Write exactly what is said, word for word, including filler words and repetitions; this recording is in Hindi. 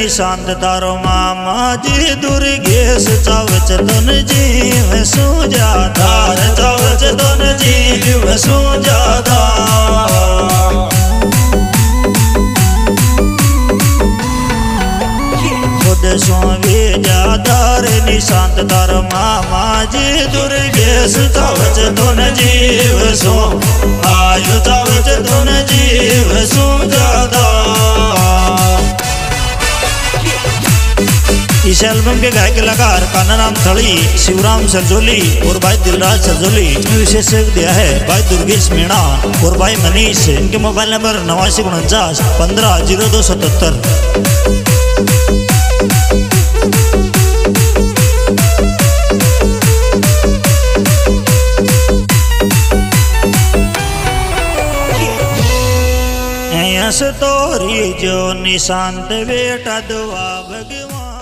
निशांत तारो मामा जी दुर्गेश चावच दोन जीव सुजादार चावच दोन जीव सुजादार खुद सो विजादार निशांत तारो मामा जी दुर्गेश चावच दोन जीव सो आयु चावच दोन जीव सुजादार। इस एल्बम के गायक कलाकार कानाराम थड़ी, शिवराम सरजोली और भाई दिलराज सरजोली। विशेष दिया है भाई दुर्गेश मीणा और भाई मनीष। इनके मोबाइल नंबर नवासी उनचास पंद्रह जीरो दो सतहत्तर। तोरी जो निशांत बेटा दुआ भगवान।